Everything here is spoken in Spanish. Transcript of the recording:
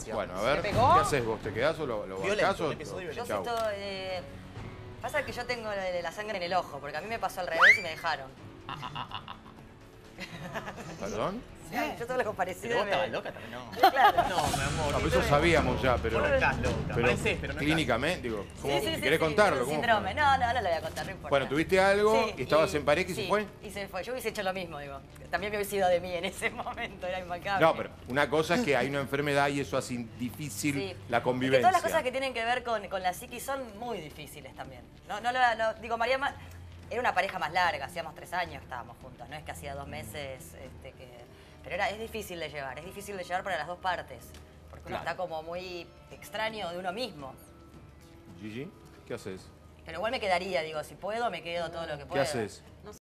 distancia. Bueno, a ver, ¿Se ¿qué pegó? haces vos? ¿Te quedás o lo Violento, bancás o...? un episodio Yo Chau. siento... pasa que yo tengo la sangre en el ojo, porque a mí me pasó al revés y me dejaron. ¿Perdón? Yo todo lo parecido. ¿Pero vos me- estabas loca también? No. Claro. No, mi amor. No, pero eso sabíamos ya, pero... Vos no estás loca, Pero parecés, pero no clínicamente, digo, ¿cómo, Sí, sí, sí, ¿querés sí, contarlo? un ¿Cómo síndrome. fue? No lo voy a contar, no importa. Bueno, tuviste algo Sí, y estabas en pareja y se sí, fue. Y se fue. Yo hubiese hecho lo mismo, digo. También me hubiese ido de mí en ese momento, era implacable. No, pero una cosa es que hay una enfermedad y eso hace difícil Sí. la Es que convivencia. todas las cosas que tienen que ver con la psiquis son muy difíciles también. Digo, María era una pareja más larga, hacíamos 3 años que estábamos juntos, no es que hacía 2 meses, pero es difícil de llevar para las dos partes, porque uno Claro. está como muy extraño de uno mismo. Gigi, ¿qué haces? Pero igual me quedaría, digo, si puedo, me quedo todo lo que ¿Qué pueda. haces?